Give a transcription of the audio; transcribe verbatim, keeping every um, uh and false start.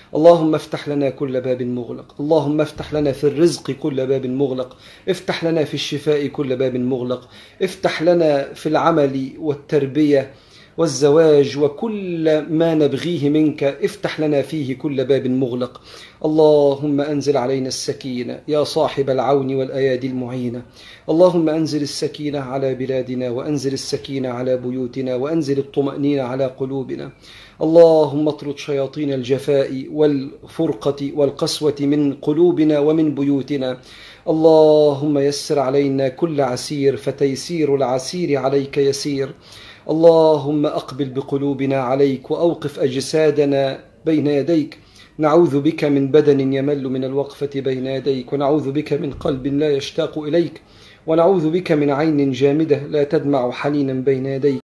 اللهم افتح لنا كل باب مغلق، اللهم افتح لنا في الرزق كل باب مغلق، افتح لنا في الشفاء كل باب مغلق، افتح لنا في العمل والتربية والزواج وكل ما نبغيه منك، افتح لنا فيه كل باب مغلق. اللهم أنزل علينا السكينة يا صاحب العون والأيادي المعينة. اللهم أنزل السكينة على بلادنا، وأنزل السكينة على بيوتنا، وأنزل الطمأنينة على قلوبنا. اللهم اطرد شياطين الجفاء والفرقة والقسوة من قلوبنا ومن بيوتنا. اللهم يسر علينا كل عسير، فتيسير العسير عليك يسير. اللهم أقبل بقلوبنا عليك، وأوقف أجسادنا بين يديك. نعوذ بك من بدن يمل من الوقفة بين يديك، ونعوذ بك من قلب لا يشتاق إليك، ونعوذ بك من عين جامدة لا تدمع حنينا بين يديك.